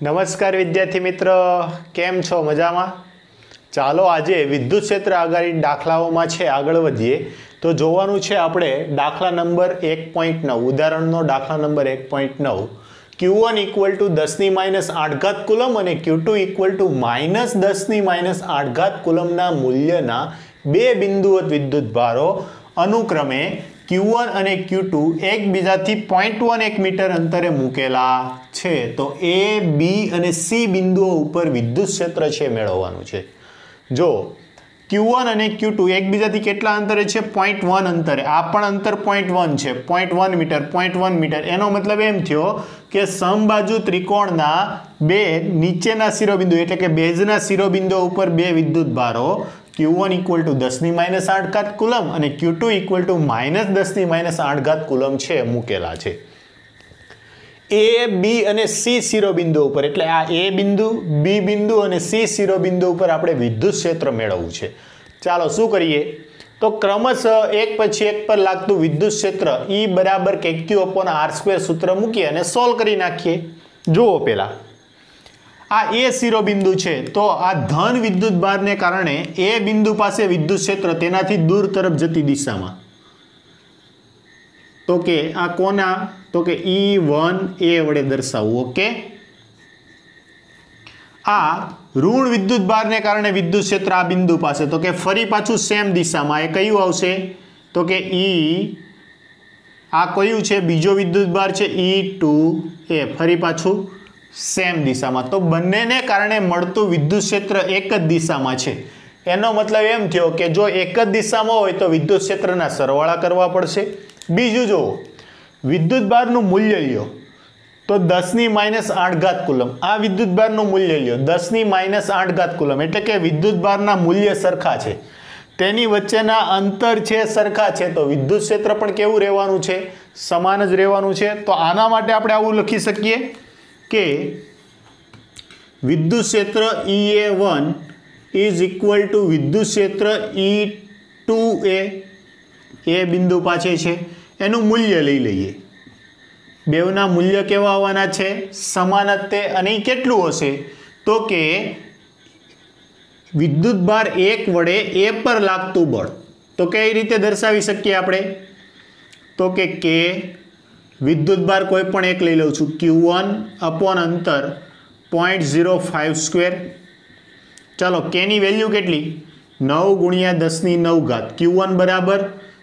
નમસ્કાર વિદ્યાર્થી મિત્ર, કેમ છો? મજામાં? ચાલો આજે વિદ્યુત ક્ષેત્ર આધારિત દાખલાઓમાં છે આગળ વધીએ. તો જોવાનું છે આપણે દાખલા નંબર 1.9, ઉદાહરણનો દાખલા number 1.9. Q1 equal to 10⁻8 coulomb અને Q2 ઇક્વલ ટુ -10⁻8 કુલમના મૂલ્યના બે બિંદુવત વિદ્યુત ભારો અનુક્રમે Q1 અને Q2 એકબીજાથી 0.1 મીટર અંતરે મૂકેલા છે. તો A, B અને C બિંદુઓ ઉપર વિદ્યુત ક્ષેત્ર છે મેળવવાનું છે. જો Q1 અને Q2 એકબીજાથી કેટલા અંતરે છે? 0.1 અંતરે. આ પણ અંતર 0.1 છે. 0.1 મીટર, 0.1 મીટર. એનો મતલબ એમ થયો કે સમબાજુ ત્રિકોણના બે નીચેના શિરોબિંદુ એટલે કે બેઝના શિરોબિંદુઓ ઉપર બે વિદ્યુત ભારો Q1 ઇક્વલ ટુ 10⁻8 કુલમ અને Q2 ઇક્વલ ટુ -10⁻8 કુલમ છે મૂકેલા છે. A, B અને C શિરોબિંદુ ઉપર એટલે આ A બિંદુ, B બિંદુ અને C શિરોબિંદુ ઉપર આપણે વિદ્યુત ક્ષેત્ર મેળવવું છે. ચાલો શું કરીએ? તો ક્રમશઃ એક પછી એક પર લાગતું વિદ્યુત ક્ષેત્ર E બરાબર KQ/R² સૂત્ર મૂકીએ અને સોલ્વ કરી નાખીએ. જુઓ પેલા આ A શિરોબિંદુ છે તો આ ધન વિદ્યુત ભારને કારણે A બિંદુ પાસે વિદ્યુત ક્ષેત્ર તેનાથી દૂર તરફ જતી દિશામાં. તો કે આ કોના? તો કે E1A વડે દર્શાવવું. ઓકે. આ ઋણ વિદ્યુત ભારને કારણે વિદ્યુત ક્ષેત્ર આ બિંદુ પાસે, તો કે ફરી પાછું સેમ દિશામાં. એ કયું આવશે? તો કે આ કયું છે? બીજો વિદ્યુત ભાર છે E2A, ફરી પાછું સેમ દિશામાં. તો બંનેને કારણે મળતું વિદ્યુત ક્ષેત્ર એક જ દિશામાં છે. એનો મતલબ એમ થયો કે જો એક જ દિશામાં હોય તો વિદ્યુત ક્ષેત્રના સરવાળા કરવા પડશે. બીજું જો વિદ્યુત ભારનું મૂલ્ય લ્યો તો 10⁻8 કુલમ. આ વિદ્યુત ભારનું મૂલ્ય લ્યો 10⁻8 કુલમ એટલે કે વિદ્યુત ભારના મૂલ્ય સરખા છે, તેની વચ્ચેના અંતર છે સરખા છે. તો વિદ્યુત ક્ષેત્ર પણ કેવું રહેવાનું છે? સમાન જ રહેવાનું છે. તો આના માટે આપણે આવું લખી શકીએ કે વિદ્યુત ક્ષેત્ર EA1 ઇઝ ઇક્વલ ટુ વિદ્યુત ક્ષેત્ર E2A. એ બિંદુ પાસે છે એનું મૂલ્ય લઈ લઈએ. બેવના મૂલ્ય કેવા આવવાના છે? સમાન જ તે. અને એ કેટલું હશે? તો કે વિદ્યુત ભાર 1 વડે A પર લાગતું બળ. તો કઈ રીતે દર્શાવી શકીએ આપણે? તો કે K વિદ્યુત ભાર કોઈ પણ એક લઈ લઉં છું, Q1 અપોન અંતર 0.05². ચાલો K ની વેલ્યુ કેટલી? 9 × 10⁹. Q1 બરાબર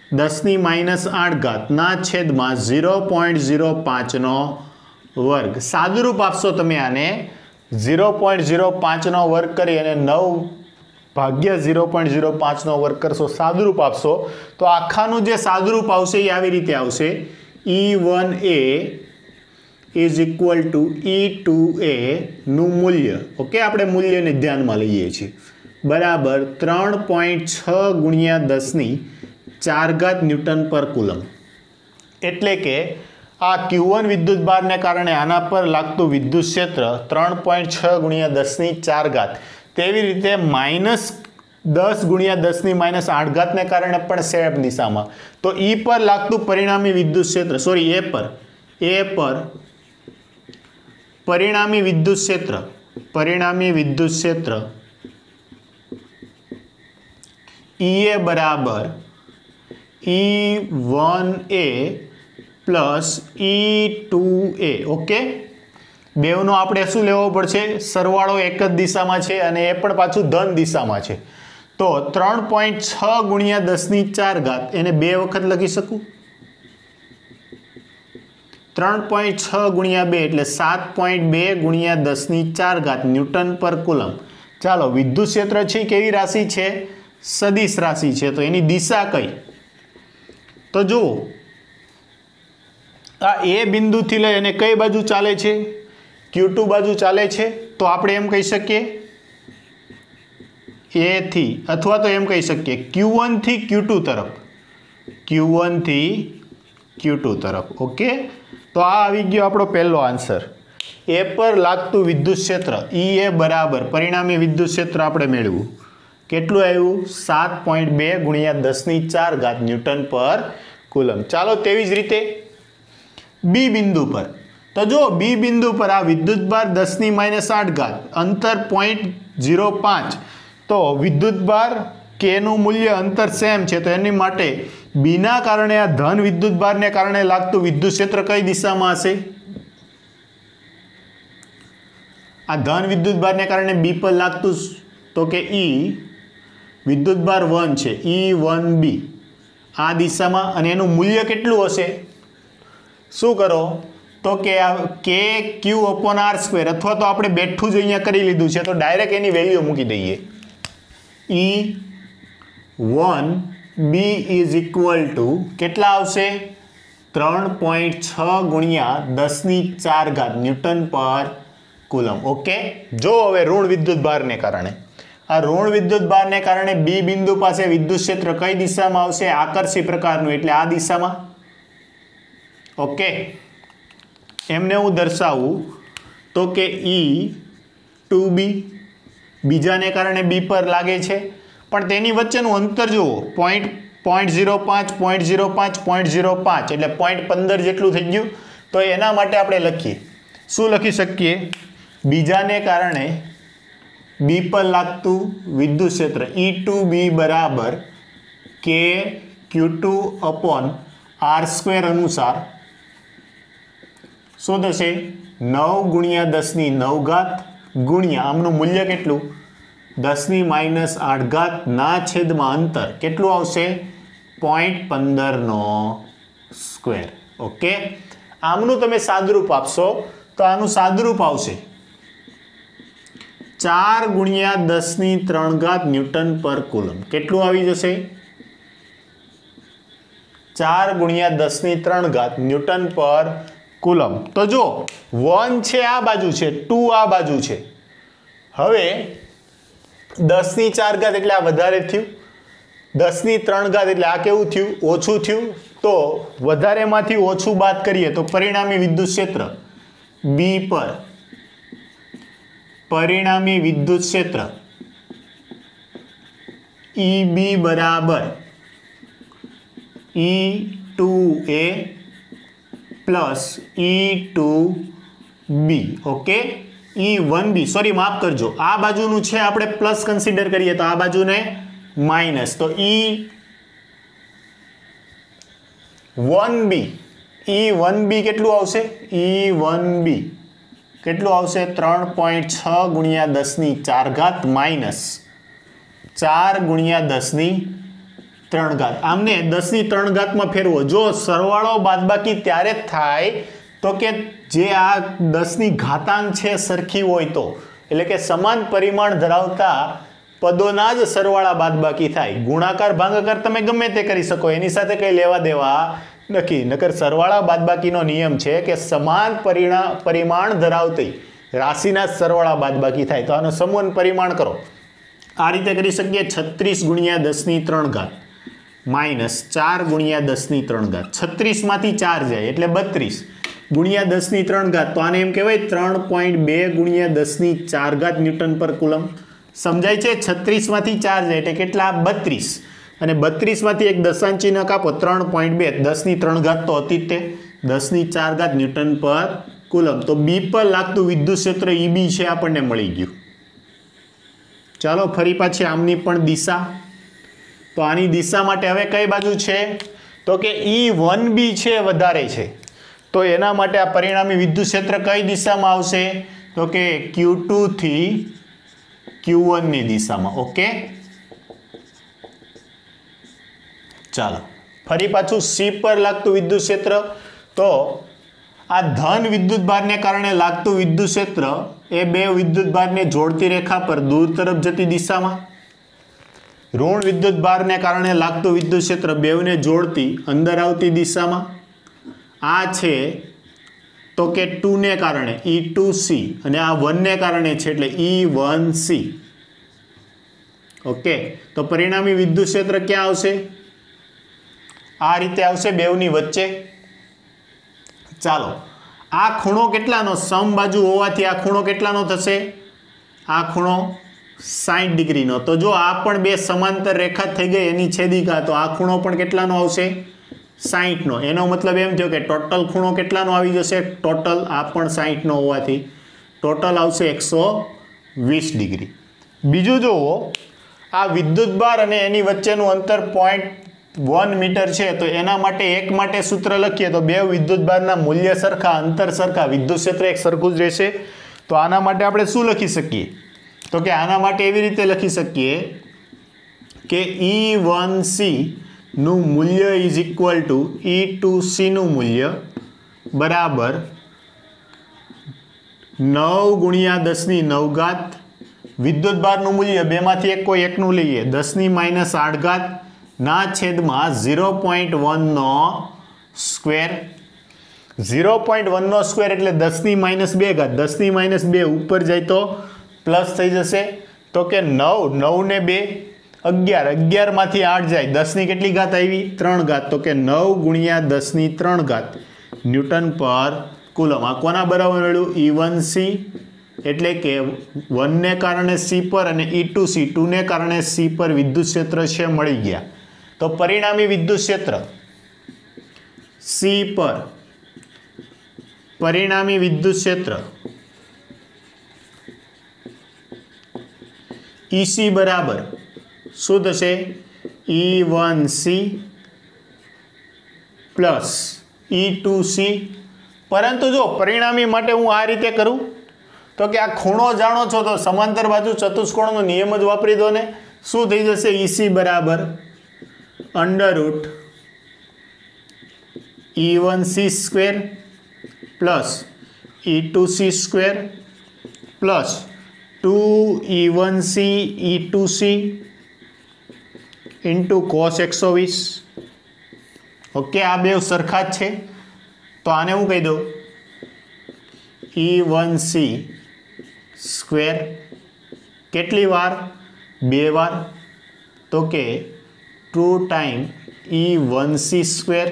10⁻8 ના છેદમાં 0.05 વર્ગ. સાદુરૂપ આપશો તમે આને 0.05 વર્ગ કરી અને 9 ભાગ્યા 0.05 વર્ગ કરશો, સાદુરૂપ આપશો તો આખાનું જે સાદુરૂપ આવશે એ આવી રીતે આવશે. E1A is equal to E2A નું મૂલ્ય, ઓકે, આપણે મૂલ્યને ધ્યાનમાં લઈએ છીએ, બરાબર 3.6 × 10⁴ ન્યૂટન પર કુલમ. એટલે કે આ Q1 વિદ્યુત ભારને કારણે આના પર લાગતું વિદ્યુત ક્ષેત્ર 3.6 × 10⁴. તેવી રીતે -10 × 10⁻8 ને કારણે પણ સેમ દિશામાં. તો E પર લાગતું પરિણામી વિદ્યુત ક્ષેત્ર, સોરી A પર પરિણામી વિદ્યુત ક્ષેત્ર EA બરાબર E1A પ્લસ E2A. ઓકે, બેવનો આપણે શું લેવો પડશે? સરવાળો એક જ દિશામાં છે અને એ પણ પાછું ધન દિશામાં છે. તો 3.6 × 10⁴ એને બે વખત લખી શકું. 3.6 × 2 એટલે 7.2 × 10⁴ ન્યૂટન પર કુલમ. ચાલો, વિદ્યુત ક્ષેત્ર છે કેવી રાશિ છે? સદિશ રાશિ છે. તો એની દિશા કઈ? તો જુઓ આ A બિંદુથી લઈ અને કઈ બાજુ ચાલે છે? Q2 બાજુ ચાલે છે. તો આપણે એમ કહી શકીએ A થી, અથવા તો એમ કહી શકીએ Q1 થી Q2 તરફ. ઓકે, તો આ આવી ગયો આપણો પહેલો આન્સર. A પર લાગતું વિદ્યુત ક્ષેત્ર EA બરાબર પરિણામી વિદ્યુત ક્ષેત્ર આપણે મેળવ્યું. કેટલું આવ્યું? 7.2 × 10⁴ ન્યૂટન પર કુલમ. ચાલો તેવી જ રીતે B બિંદુ પર तो जो बी बिंदु पर आ विद्युतभार 10⁻⁸ अंतर 0.05 तो विद्युतभार के નું મૂલ્ય અંતર સેમ છે, તો એની માટે બી ના કારણે આ ધન વિદ્યુતભારને કારણે લાગતું વિદ્યુત ક્ષેત્ર કઈ દિશામાં હશે? આ ધન વિદ્યુતભારને કારણે બી પર લાગતું તો કે ઈ વિદ્યુતભાર 1 છે, E1B આ દિશામાં, અને એનું મૂલ્ય કેટલું હશે? શું કરો તો કે આ KQ/R² અથવા તો આપણે બેઠું જ અહીંયા કરી લીધું છે તો ડાયરેક્ટ એની વેલ્યુ મૂકી દઈએ. E1B ઇઝ ઇક્વલ ટુ કેટલા આવશે? 3.6 ગુણ્યા 10⁴ ન્યૂટન પર કુલમ. ઓકે, જો હવે ઋણ વિદ્યુતભારને કારણે આ ઋણ વિદ્યુતભારને કારણે બી બિંદુ પાસે વિદ્યુત ક્ષેત્ર કઈ દિશામાં આવશે? આકર્ષી પ્રકારનું, એટલે આ દિશામાં. ઓકે, એમને હું દર્શાવું તો કે E2B બીજાને કારણે બી પર લાગે છે, પણ તેની વચ્ચેનું અંતર જુઓ 0.05 એટલે 0.15 જેટલું થઈ ગયું. તો એના માટે આપણે લખીએ, શું લખી શકીએ? બીજાને કારણે બી પર લાગતું વિદ્યુત ક્ષેત્ર E2B બરાબર KQ2/R² અનુસાર શું થશે? 9 ગુણ્યા 10⁹ ગુણ્યા આમનું મૂલ્ય કેટલું? 10⁻⁸ ના છેદમાં અંતર કેટલું આવશે? 0.15². ઓકે, આમનું તમે સાદુરૂપ આપશો તો આનું સાદુરૂપ આવશે 4 ગુણ્યા 10⁻³ ન્યૂટન પર કુલમ. કેટલું આવી જશે? 4 ગુણ્યા 10⁻³ ન્યૂટન પર કુલમ. તો જો 1 છે આ બાજુ છે, 2 આ બાજુ છે. હવે 10⁴ એટલે આ વધારે થયું, 10⁻³ એટલે આ કેવું થયું? ઓછું થયું. તો વધારેમાંથી ઓછું બાદ કરીએ તો પરિણામી વિદ્યુત ક્ષેત્ર બી પર પરિણામી વિદ્યુત ક્ષેત્ર EB બરાબર E2A plus E2B. Okay, E1B, sorry માફ કરજો, આ બાજુનું છે આપણે પ્લસ કન્સિડર કરીએ તો આ બાજુને માઇનસ, તો E1B કેટલું આવશે? E1B કેટલું આવશે? 3.6 ગુણ્યા 10⁴ માઇનસ 4 ગુણ્યા 10⁻⁴. આમને 10⁻³ માં ફેરવો. જો સરવાળો બાદબાકી ત્યારે જ થાય તો કે જે આ 10⁻ છે સરખી હોય તો, એટલે કે સમાન પરિમાણ ધરાવતા પદોના જ સરવાળા બાદબાકી થાય. ગુણાકાર ભાગાકાર તમે ગમે તે કરી શકો, એની સાથે કંઈ લેવા દેવા નથી. નકર સરવાળા બાદબાકીનો નિયમ છે કે સમાન પરિમાણ ધરાવતી રાશિના સરવાળા બાદબાકી થાય. તો આનો સમૂહ પરિમાણ કરો. આ રીતે કરી શકીએ. 36 ગુણ્યા 10⁻³ માઇનસ 4 ગુણ્યા 10⁻⁴. 36 માંથી 4 જાય એટલે 32 ગુણ્યા 10⁻⁴. તો આને એમ કહેવાય 3.2 ગુણ્યા 10⁻⁴ ન્યૂટન પર કુલમ. સમજાય છે? 36 માંથી 4 જાય એટલે કેટલા? 32. અને 32 માંથી એક દશાંશ ચિહ્ન કાપો 3.2, 10⁻³ તો હતી તે 10⁻⁴ ન્યૂટન પર કુલમ. તો બી પર લાગતું વિદ્યુત ક્ષેત્ર EB છે આપણને મળી ગયું. ચાલો ફરી પાછી આમની પણ દિશા. તો આની દિશા માટે હવે કઈ બાજુ છે? તો કે E1B છે વધારે છે, તો એના માટે આ પરિણામી વિદ્યુત ક્ષેત્ર કઈ દિશામાં આવશે? તો કે Q2 થી Q1 ની દિશામાં. ઓકે, ચાલો ફરી પાછું સી પર લાગતું વિદ્યુત ક્ષેત્ર. તો આ ધન વિદ્યુતભારને કારણે લાગતું વિદ્યુત ક્ષેત્ર એ બે વિદ્યુતભારને જોડતી રેખા પર દૂર તરફ જતી દિશામાં. ઋણ વિદ્યુતભારને કારણે લાગતું વિદ્યુત ક્ષેત્ર બેવને જોડતી અંદર આવતી દિશામાં. આ છે તો કે 2 ને કારણે E2C, અને આ 1 ને કારણે છે એટલે E1C. ઓકે, તો પરિણામી વિદ્યુત ક્ષેત્ર ક્યાં આવશે? આ રીતે આવશે બેવની વચ્ચે. ચાલો, આ ખૂણો કેટલાનો? સમબાજુ હોવાથી આ ખૂણો કેટલાનો થશે? આ ખૂણો 60 ડિગ્રીનો. તો જો આ પણ બે સમાંતર રેખા થઈ ગઈ એની છેદિકા, તો આ ખૂણો પણ કેટલાનો આવશે? 60નો, એનો મતલબ એમ થયો કે ટોટલ ખૂણો કેટલાનો આવી જશે, ટોટલ આ પણ 60નો હોવાથી ટોટલ આવશે 120 ડિગ્રી. બીજું જુઓ, આ વિદ્યુતભાર અને એની વચ્ચેનું અંતર 0.1 મીટર છે, તો એના માટે એક માટે સૂત્ર લખીએ તો બે વિદ્યુતભારના મૂલ્ય સરખા, અંતર સરખા, વિદ્યુત ક્ષેત્ર એક સરખું જ રહેશે. તો આના માટે આપણે શું લખી શકીએ, તો કે આના માટે એવી રીતે લખી શકીએ કે E1C નું મૂલ્ય ઇઝ ઇક્વલ ટુ E2C નું મૂલ્ય બરાબર 9 ગુણ્યા 10⁹ વિદ્યુતભારનું મૂલ્ય બેમાંથી એક કોઈ એકનું લઈએ 10⁻8 ના છેદમાં 0.1 નો સ્ક્વેર. 0.1 નો સ્ક્વેર એટલે 10⁻2 10⁻2 ઉપર જાય તો પ્લસ થઈ જશે. તો કે 9 9 ને 2 11 11 માંથી 8 જાય 10 ની કેટલી ઘાત આવી 3 ઘાત. તો કે 9 ગુણ્યા 10⁻3 ન્યૂટન પર કુલમ. આ કોના બરાબર મળ્યું, E1C એટલે કે 1 ને કારણે C પર અને E2C 2 ને કારણે C પર વિદ્યુત ક્ષેત્ર છે મળી ગયા. તો પરિણામી વિદ્યુત ક્ષેત્ર C પર પરિણામી વિદ્યુત ક્ષેત્ર EC બરાબર શું થશે, E1C પ્લસ E2C. પરંતુ જો પરિણામી માટે હું આ રીતે કરું તો કે આ ખૂણો જાણો છો તો સમાંતર બાજુ ચતુષ્કોણનો નિયમ જ વાપરી દો ને. શું થઈ જશે, EC બરાબર √ E1C square plus E2C square plus 2E1C E2C into cos 120. Okay, આ બે સરખા જ છે તો આને હું કહી દઉં E1C સ્ક્વેર કેટલી વાર, 2 વાર. તો કે 2 time E1C square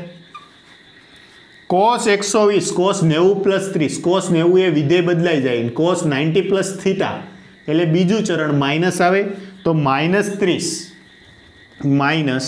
cos 120 cos 90 plus 30 cos 90 એ વિધેય બદલાઈ જાય cos 90 પ્લસ થીટા એટલે બીજું ચરણ માઇનસ આવે તો -30 માઇનસ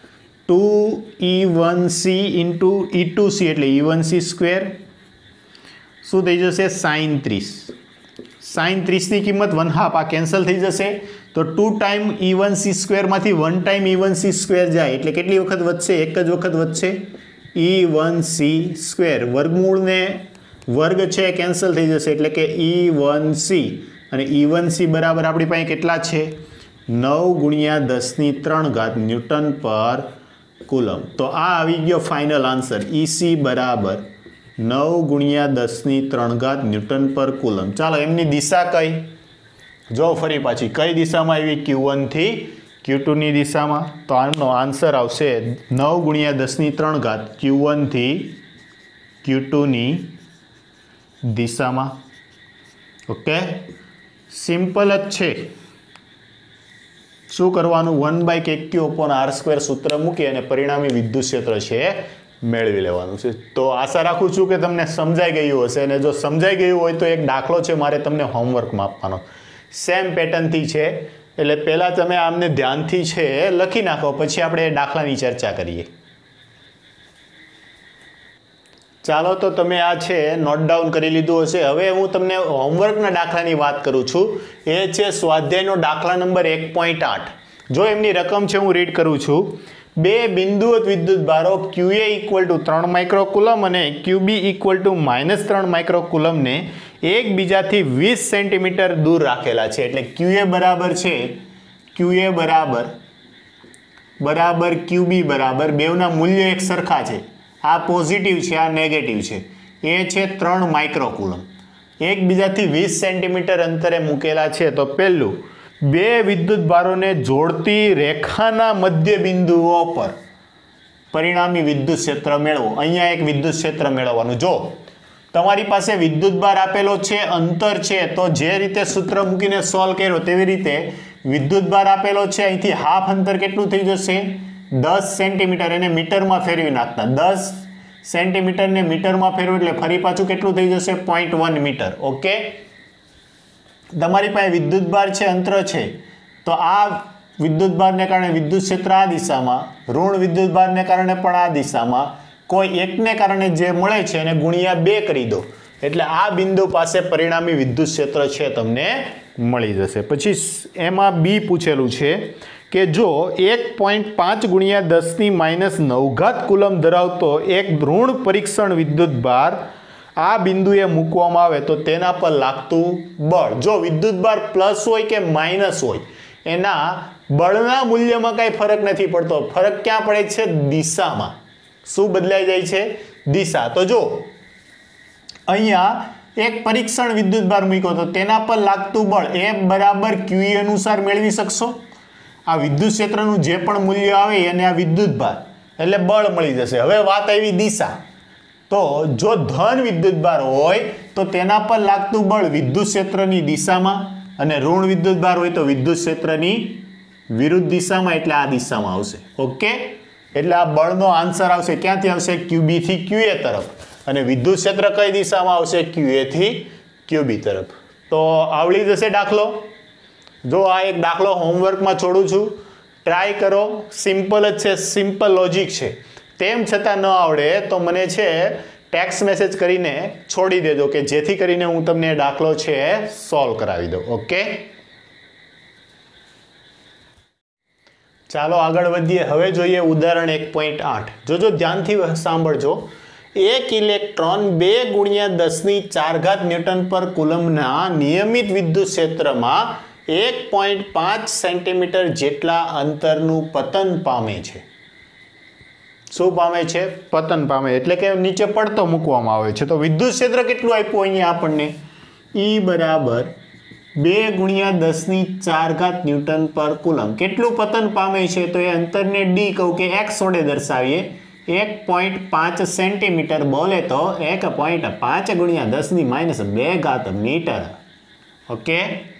2E1C ઇન્ટુ E2C એટલે E1C સ્ક્વેર શું થઈ જશે, sin 30. sin 30ની કિંમત 1/2 આ કેન્સલ થઈ જશે તો 2 time E1C સ્ક્વેરમાંથી 1 time E1C square જાય એટલે કેટલી વખત વધશે, એક જ વખત વધશે E1C સ્ક્વેર. વર્ગમૂળને વર્ગ છે કેન્સલ થઈ જશે એટલે કે E1C અને E1C બરાબર આપણી પાસે કેટલા છે, 9 ગુણ્યા 10⁻³ ન્યૂટન પર કુલમ. તો આ આવી ગયો ફાઇનલ આન્સર, EC બરાબર 9 ગુણ્યા 10⁻³ ન્યૂટન પર કુલમ. ચાલો એમની દિશા કઈ જો ફરી પાછી કઈ દિશામાં આવી, Q1 થી Q2ની દિશામાં. તો આનો આન્સર આવશે 9 ગુણ્યા 10⁻³ Q1 થી Q2ની દિશામાં. ઓકે, સિમ્પલ જ છે. શું કરવાનું, 1/KQ/R² સૂત્ર મૂકી અને પરિણામી વિદ્યુત ક્ષેત્ર છે મેળવી લેવાનું છે. તો આશા રાખું છું કે તમને સમજાઈ ગયું હશે અને જો સમજાઈ ગયું હોય તો એક દાખલો છે મારે તમને હોમવર્કમાં આપવાનો, સેમ પેટર્નથી છે એટલે પહેલાં તમે આમને ધ્યાનથી છે લખી નાખો પછી આપણે એ દાખલાની ચર્ચા કરીએ. ચાલો તો તમે આ છે નોટ ડાઉન કરી લીધું હશે. હવે હું તમને હોમવર્કના દાખલાની વાત કરું છું. એ છે સ્વાધ્યાયનો દાખલા નંબર 1.8. જો એમની રકમ છે હું રીડ કરું છું. બે બિંદુવત વિદ્યુતભારો QA = 3 માઇક્રોકુલમ અને QB = -3 માઇક્રોકુલમને એકબીજાથી 20 સેન્ટીમીટર દૂર રાખેલા છે. એટલે QA બરાબર છે QA બરાબર QB બરાબર બેવના મૂલ્ય એક સરખા છે. આ પોઝિટિવ છે, આ નેગેટિવ છે. એ છે 3 માઇક્રોકુલમ એકબીજાથી 20 સેન્ટીમીટર અંતરે મૂકેલા છે. તો પહેલું, બે વિદ્યુતભારોને જોડતી રેખાના મધ્ય બિંદુઓ પર પરિણામી વિદ્યુત ક્ષેત્ર મેળવો. અહીંયા એક વિદ્યુત ક્ષેત્ર મેળવવાનું. જો તમારી પાસે વિદ્યુતભાર આપેલો છે, અંતર છે, તો જે રીતે સૂત્ર મૂકીને સોલ્વ કર્યો તેવી રીતે વિદ્યુતભાર આપેલો છે, અહીંથી હાફ અંતર કેટલું થઈ જશે, 10 સેન્ટીમીટર. એને મીટરમાં ફેરવી નાખતા 10 સેન્ટીમીટરને મીટરમાં ફેરવું એટલે ફરી પાછું કેટલું થઈ જશે, 0.1 મીટર. ઓકે, તમારી પાસે વિદ્યુતભાર છે, અંતર છે, તો આ વિદ્યુતભારને કારણે વિદ્યુત ક્ષેત્ર આ દિશામાં, ઋણ વિદ્યુતભારને કારણે પણ આ દિશામાં, કોઈ એકને કારણે જે મળે છે એને ગુણ્યા 2 કરી દો એટલે આ બિંદુ પાસે પરિણામી વિદ્યુત ક્ષેત્ર છે તમને મળી જશે. પછી એમાં બી પૂછેલું છે કે જો 1.5 ગુણ્યા 10⁻⁹ કુલમ ધરાવતો એક ઋણ પરીક્ષણ વિદ્યુતભાર આ બિંદુએ મૂકવામાં આવે તો તેના પર લાગતું બળ. જો વિદ્યુતભાર પ્લસ હોય કે માઇનસ હોય એના બળના મૂલ્યમાં કાંઈ ફરક નથી પડતો. ફરક ક્યાં પડે છે? દિશામાં. શું બદલાઈ જાય છે? દિશા. તો જો અહીંયા એક પરીક્ષણ વિદ્યુતભાર મૂક્યો તો તેના પર લાગતું બળ F બરાબર QE અનુસાર મેળવી શકશો. આ વિદ્યુત ક્ષેત્રનું જે પણ મૂલ્ય આવે એને આ વિદ્યુતભાર એટલે બળ મળી જશે. હવે વાત આવી દિશા. તો જો ધન વિદ્યુતભાર હોય તો તેના પર લાગતું બળ વિદ્યુત ક્ષેત્રની દિશામાં અને ઋણ વિદ્યુતભાર હોય તો વિદ્યુત ક્ષેત્રની વિરુદ્ધ દિશામાં એટલે આ દિશામાં આવશે. ઓકે, એટલે આ બળનો આન્સર આવશે ક્યાંથી આવશે? QB થી QA તરફ. અને વિદ્યુત ક્ષેત્ર કઈ દિશામાં આવશે? QA થી QB તરફ. તો આવડી જશે દાખલો. જો આ એક દાખલો હોમવર્કમાં છોડું છું, ટ્રાય કરો. સિમ્પલ જ છે, સિમ્પલ લોજિક છે. તેમ છતાં ન આવડે તો મને છે ટેક્સ્ટ મેસેજ કરીને છોડી દેજો કે જેથી કરીને હું તમને દાખલો છે સોલ્વ કરાવી દઉં. ઓકે, ચાલો આગળ વધીએ. હવે જોઈએ ઉદાહરણ 1.8. જોજો ધ્યાનથી સાંભળજો. એક ઇલેક્ટ્રોન 2 ગુણ્યા 10⁴ ન્યૂટન પર કુલમના નિયમિત વિદ્યુત ક્ષેત્રમાં 1.5 સેન્ટીમીટર જેટલા અંતરનું પતન પામે છે. શું પામે છે? પતન પામે એટલે કે નીચે પડતો મૂકવામાં આવે છે. તો વિદ્યુત ક્ષેત્ર કેટલું આપ્યું અહીંયા આપણને? E બરાબર 2 ગુણ્યા 10⁴ ન્યૂટન પર કુલમ. કેટલું પતન પામે છે? તો એ અંતરને D કહું કે x વડે દર્શાવીએ. 1.5 સેન્ટીમીટર બોલે તો 1.5 ગુણ્યા 10⁻² મીટર. ઓકે,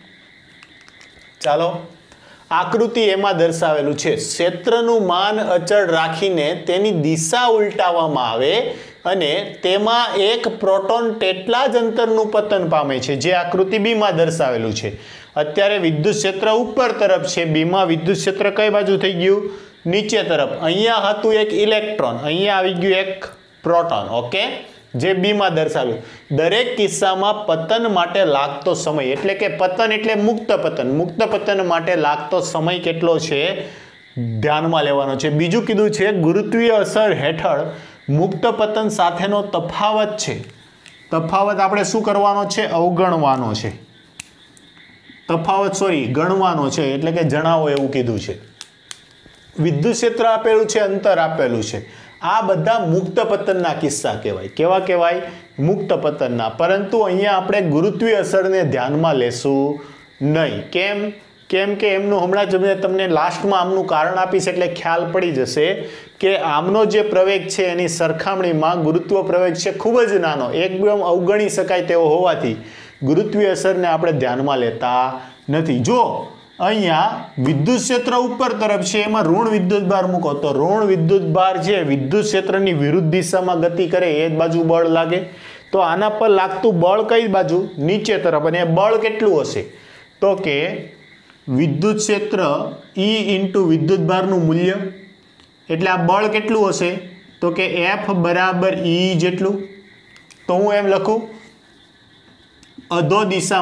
ચાલો આકૃતિ એમાં દર્શાવેલું છે. ક્ષેત્રનું માન અચળ રાખીને તેની દિશા ઉલટાવવામાં આવે અને તેમાં એક પ્રોટોન તેટલા જ અંતરનું પતન પામે છે જે આકૃતિ બી માં દર્શાવેલું છે. અત્યારે વિદ્યુત ક્ષેત્ર ઉપર તરફ છે, બી માં વિદ્યુત ક્ષેત્ર કઈ બાજુ થઈ ગયું? નીચે તરફ. અહીંયા હતું એક ઇલેક્ટ્રોન, અહીંયા આવી ગયું એક પ્રોટોન. ઓકે, જે બી માં દર્શાવ્યું. દરેક કિસ્સામાં પતન માટે લાગતો સમય એટલે કે પતન એટલે મુક્ત પતન, મુક્ત પતન માટે લાગતો સમય કેટલો છે ધ્યાનમાં લેવાનો છે. બીજું કીધું છે ગુરુત્વીય અસર હેઠળ મુક્ત પતન સાથેનો તફાવત છે. તફાવત આપણે શું કરવાનો છે? અવગણવાનો છે. તફાવત ગણવાનો છે એટલે કે જણાવો એવું કીધું છે. વિદ્યુત ક્ષેત્ર આપેલું છે, અંતર આપેલું છે. આ બધા મુક્ત પતનના કિસ્સા કહેવાય. કેવા કહેવાય? મુક્ત પતનના. પરંતુ અહીંયા આપણે ગુરુત્વીય અસરને ધ્યાનમાં લેશું નહીં. કેમ કે એમનું હમણાં જ તમને લાસ્ટમાં આમનું કારણ આપીશ એટલે ખ્યાલ પડી જશે કે આમનો જે પ્રવેગ છે એની સરખામણીમાં ગુરુત્વ પ્રવેગ છે ખૂબ જ નાનો, એકદમ અવગણી શકાય તેવો હોવાથી ગુરુત્વીય અસરને આપણે ધ્યાનમાં લેતા નથી. જો અહીંયા વિદ્યુત ક્ષેત્ર ઉપર તરફ છે, એમાં ઋણ વિદ્યુતભાર મૂકો તો ઋણ વિદ્યુતભાર છે વિદ્યુત ક્ષેત્રની વિરુદ્ધ દિશામાં ગતિ કરે એ બાજુ બળ લાગે. તો આના પર લાગતું બળ કઈ બાજુ? નીચે તરફ. અને બળ કેટલું હશે? તો કે વિદ્યુત ક્ષેત્ર E ઇન્ટુ વિદ્યુતભારનું મૂલ્ય એટલે આ બળ કેટલું હશે? તો કે F બરાબર E જેટલું. તો હું એમ લખું અધો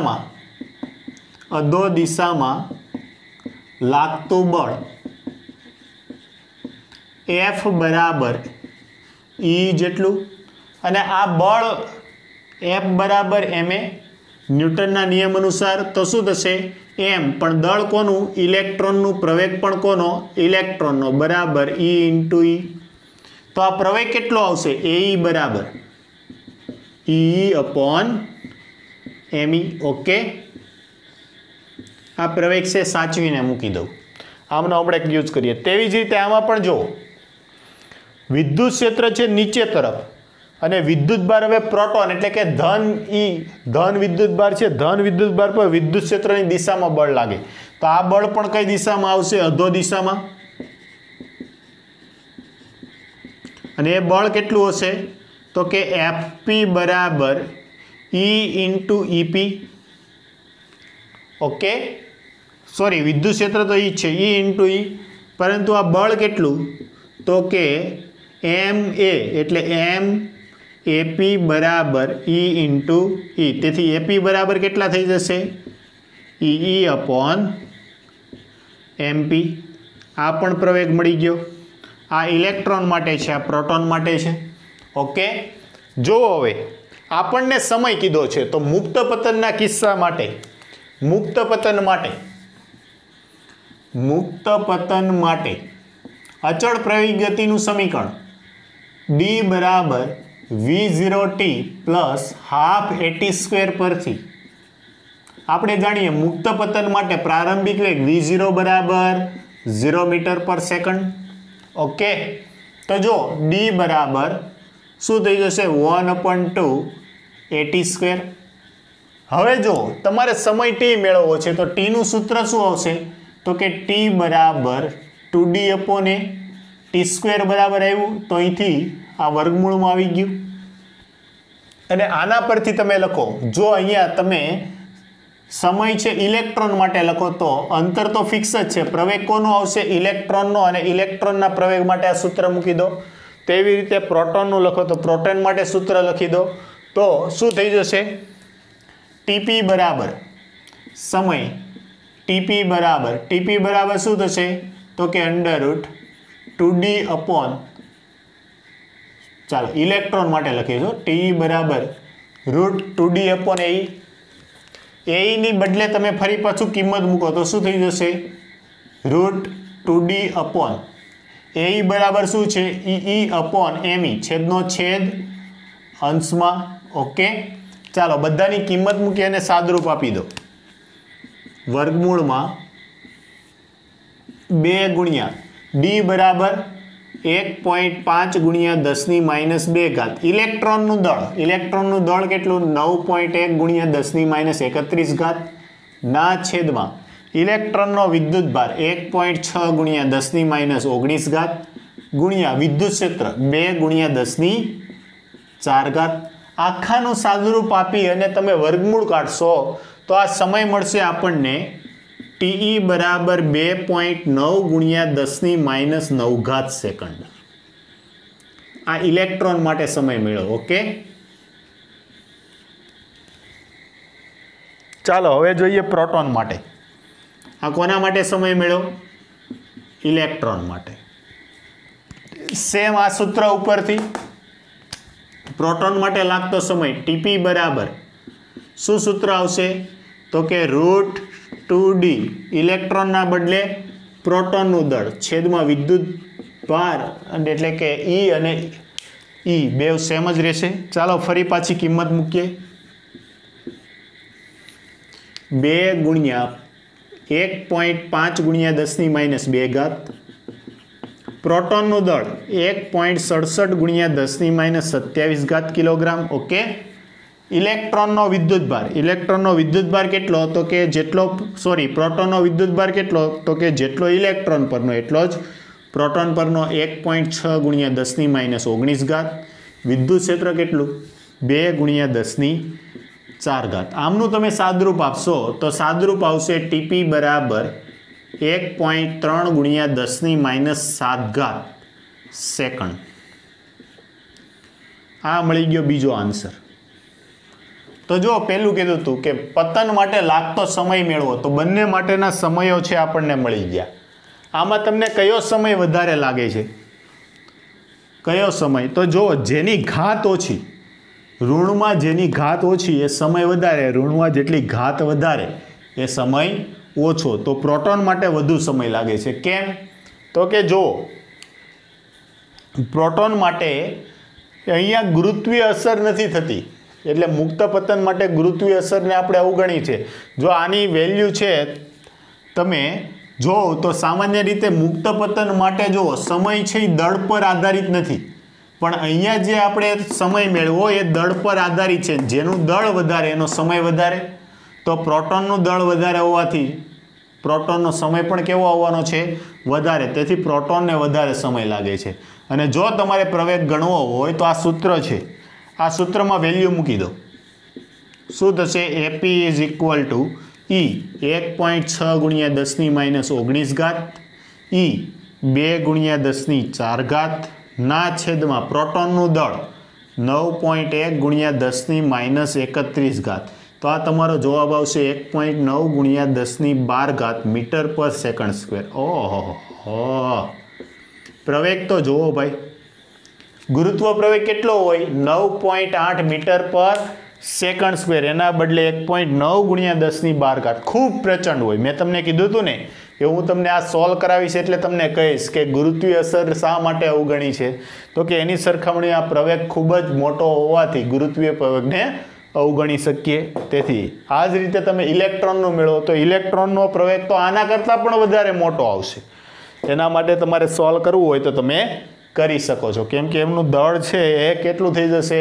દિશામાં લાગતું બળ F બરાબર E જેટલું. અને આ બળ F બરાબર ma ન્યૂટનના નિયમ અનુસાર. તો શું થશે? m પણ દળ કોનું? ઇલેક્ટ્રોનનું. પ્રવેગ પણ કોનો? ઇલેક્ટ્રોનનો. બરાબર E ઇન્ટુ E. તો આ પ્રવેગ કેટલો આવશે? AE બરાબર E અપોન me. ઓકે, આ પ્રવેગ છે સાચવીને મૂકી દઉં. આમનો આપણે યુઝ કરીએ. તેવી જ રીતે આમાં પણ જો વિદ્યુત ક્ષેત્ર છે નીચે તરફ અને વિદ્યુતભાર હવે પ્રોટોન એટલે કે ધન વિદ્યુતભાર છે. ધન વિદ્યુતભાર પર વિદ્યુત ક્ષેત્રની દિશામાં બળ લાગે. તો આ બળ પણ કઈ દિશામાં આવશે? અધો દિશામાં. અને એ બળ કેટલું હશે? તો કે Fp બરાબર E into EP. Okay, sorry વિદ્યુત ક્ષેત્ર તો ઈ છે ઈ ઇન્ટુ ઈ, પરંતુ આ બળ કેટલું તો કે એમ એ એટલે એમ એપી બરાબર ઈ ઇન્ટુ ઈ, તેથી એપી બરાબર કેટલા થઈ જશે ઈ અપોન એમપી. આ પણ પ્રવેગ મળી ગયો. આ ઇલેક્ટ્રોન માટે છે, આ પ્રોટોન માટે છે. ઓકે, જો હવે આપણને સમય કીધો છે તો મુક્ત પતનના કિસ્સા માટે મુક્ત પતન માટે અચળ પ્રવેગી ગતિનું સમીકરણ D બરાબર V0t plus half at square પરથી આપણે જાણીએ મુક્ત પતન માટે પ્રારંભિક વેગ V0 બરાબર 0 મીટર પર સેકન્ડ. ઓકે, તો જો D બરાબર શું થઈ જશે 1/2 એટી સ્ક્વેર. હવે જો તમારે સમય t મેળવવો છે તો t નું સૂત્ર શું આવશે તો કે t બરાબર 2d upon a, t square બરાબર આવ્યું તો અહીંથી આ વર્ગમૂળમાં આવી ગયું. અને આના પરથી તમે લખો, જો અહીંયા તમે સમય છે ઇલેક્ટ્રોન માટે લખો તો અંતર તો ફિક્સ જ છે, પ્રવેગ કોનો આવશે ઇલેક્ટ્રોનનો, અને ઇલેક્ટ્રોનના પ્રવેગ માટે આ સૂત્ર મૂકી દો. તેવી રીતે પ્રોટોનનું લખો તો પ્રોટોન માટે સૂત્ર લખી દો. તો શું થઈ જશે ટીપી બરાબર સમય ટીપી બરાબર શું થશે તો કે √2d અપોન, ચાલો ઇલેક્ટ્રોન માટે લખીશું ટી બરાબર √2d અપોન એ. એની બદલે તમે ફરી પાછું કિંમત મૂકો તો શું થઈ જશે √2d અપોન એ બરાબર શું છે ઈ અપોન એમી, છેદનો છેદ અંશમાં. ઓકે, ચાલો બધાની કિંમત મૂકી અને સાદરૂપ આપી દો. વર્ગમૂળમાં 2 ગુણ્યા d બરાબર 1.5 ગુણ્યા 10⁻2 ઘાત. ઇલેક્ટ્રોનનું દળ કેટલું 9.1 ગુણ્યા 10⁻31 ઘાત ના છેદમાં ઇલેક્ટ્રોનનો વિદ્યુત ભાર 1.6 ગુણ્યા 10⁻19 ઘાત ગુણ્યા વિદ્યુત ક્ષેત્ર 2 ગુણ્યા 10⁴ ઘાત. આખાનું સાદુરૂપ આપી અને તમે વર્ગમૂળ કાઢશો તો આ સમય મળશે આપણને TE બરાબર 2.9 ગુણ્યા 10⁻9 ઘાત સેકન્ડ. આ ઇલેક્ટ્રોન માટે સમય મેળવો. ઓકે, ચાલો હવે જોઈએ પ્રોટોન માટે. આ કોના માટે સમય મેળવો ઇલેક્ટ્રોન માટે. સેમ આ સૂત્ર ઉપરથી પ્રોટોન માટે લાગતો સમય ટીપી બરાબર શું સૂત્ર આવશે તો કે √2d ઇલેક્ટ્રોનના બદલે પ્રોટોનનું દળ છેદમાં વિદ્યુત ભાર, એટલે કે ઈ અને ઈ બે સેમ જ રહેશે. ચાલો ફરી પાછી કિંમત મૂકીએ. 2 ગુણ્યા 1.5 ગુણ્યા 10⁻2 ઘાત. પ્રોટોનનું દળ 1.67 ગુણ્યા 10⁻27 ઘાત કિલોગ્રામ. ઓકે, ઇલેક્ટ્રોનનો વિદ્યુત ભાર કેટલો તો કે પ્રોટોનનો વિદ્યુત ભાર કેટલો તો કે જેટલો ઇલેક્ટ્રોન પરનો એટલો જ પ્રોટોન પરનો 1.6 ગુણ્યા 10⁻19 ઘાત. વિદ્યુત ક્ષેત્ર કેટલું 2 ગુણ્યા 10⁴ ઘાત. આમનું તમે સાદરૂપ આપશો તો સાદરૂપ આવશે ટીપી બરાબર 1.3 ગુણ્યા 10⁻7 ઘાત સેકન્ડ. આ મળી ગયો બીજો આન્સર. તો જો પહેલું કીધું હતું કે પતન માટે લાગતો સમય મેળવો, તો બંને માટેના સમયો છે આપણને મળી ગયા. આમાં તમને કયો સમય વધારે લાગે છે કયો સમય? તો જો જેની ઘાત ઓછી, ઋણમાં જેની ઘાત ઓછી એ સમય વધારે, ઋણમાં જેટલી ઘાત વધારે એ સમય ઓછો. તો પ્રોટોન માટે વધુ સમય લાગે છે. કેમ? તો કે જો પ્રોટોન માટે અહીંયા ગુરુત્વીય અસર નથી થતી, એટલે મુક્ત પતન માટે ગુરુત્વીય અસરને આપણે અવગણી છે. જો આની વેલ્યુ છે તમે જો તો સામાન્ય રીતે મુક્ત પતન માટે જો સમય છે એ દળ પર આધારિત નથી, પણ અહીંયા જે આપણે સમય મેળવો એ દળ પર આધારિત છે. જેનું દળ વધારે એનો સમય વધારે. તો પ્રોટોનનું દળ વધારે હોવાથી પ્રોટોનનો સમય પણ કેવો આવવાનો છે વધારે, તેથી પ્રોટોનને વધારે સમય લાગે છે. અને જો તમારે પ્રવેગ ગણવો હોય તો આ સૂત્ર છે, આ સૂત્રમાં વેલ્યુ મૂકી દો. શું થશે? AP = ઈ 1.6 ગુણ્યા 10⁻19 ઘાત, ઈ 2 ગુણ્યા 10⁴ ઘાત ના છેદમાં પ્રોટોનનું દળ 9.1 ગુણ્યા 10⁻31 ઘાત. તો આ તમારો જવાબ આવશે 1.9 ગુણ્યા 10⁻12 ઘાત મીટર પર સેકન્ડ સ્ક્વેર. ઓહો, પ્રવેગ તો જુઓ ભાઈ, ગુરુત્વ પ્રવેગ કેટલો હોય? 9.8 મીટર પર સેકન્ડ સ્ક્વેર, એના બદલે 1.9 ગુણ્યા 10⁻12 ઘાત. ખૂબ પ્રચંડ હોય. મેં તમને કીધું હતું ને કે હું તમને આ સોલ્વ કરાવીશ એટલે તમને કહીશ કે ગુરુત્વીય અસર શા માટે અવગણી છે. તો કે એની સરખામણી આ પ્રવેગ ખૂબ જ મોટો હોવાથી ગુરુત્વીય પ્રવેગને અવગણી શકીએ. તેથી આ જ રીતે તમે ઇલેક્ટ્રોનનો મેળવો તો ઇલેક્ટ્રોનનો પ્રવેગ તો આના કરતાં પણ વધારે મોટો આવશે. એના માટે તમારે સોલ્વ કરવું હોય તો તમે કરી શકો છો, કેમ કે એમનું દળ છે એ કેટલું થઈ જશે?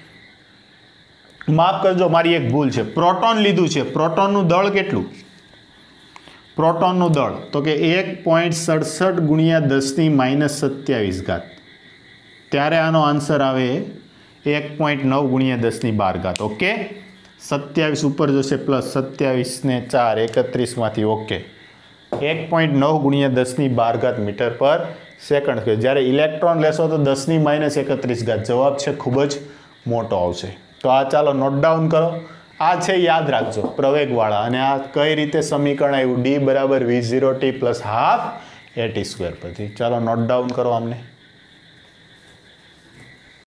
માફ કરજો, મારી એક ભૂલ છે. પ્રોટોન લીધું છે. પ્રોટોનનું દળ કેટલું? પ્રોટોનનું દળ તો કે 1.67 ગુણ્યા 10⁻27 ઘાત. ત્યારે આનો આન્સર આવે 1.9 ગુણ્યા 10⁻12 ઘાત. ઓકે, 27 ઉપર જશે પ્લસ 27 ને 4 31માંથી. ઓકે, 1.9 ગુણ્યા 10⁻12 ઘાત મીટર પર સેકન્ડ સ્ક્વેર. જ્યારે ઇલેક્ટ્રોન લેશો તો 10⁻31 ઘાત. જવાબ છે ખૂબ જ મોટો આવશે. તો આ ચાલો નોટ ડાઉન કરો. આ છે યાદ રાખજો પ્રવેગવાળા. અને આ કઈ રીતે સમીકરણ આવ્યું? D = V0t + ½ AT² પરથી. ચાલો નોટ ડાઉન કરો અમને.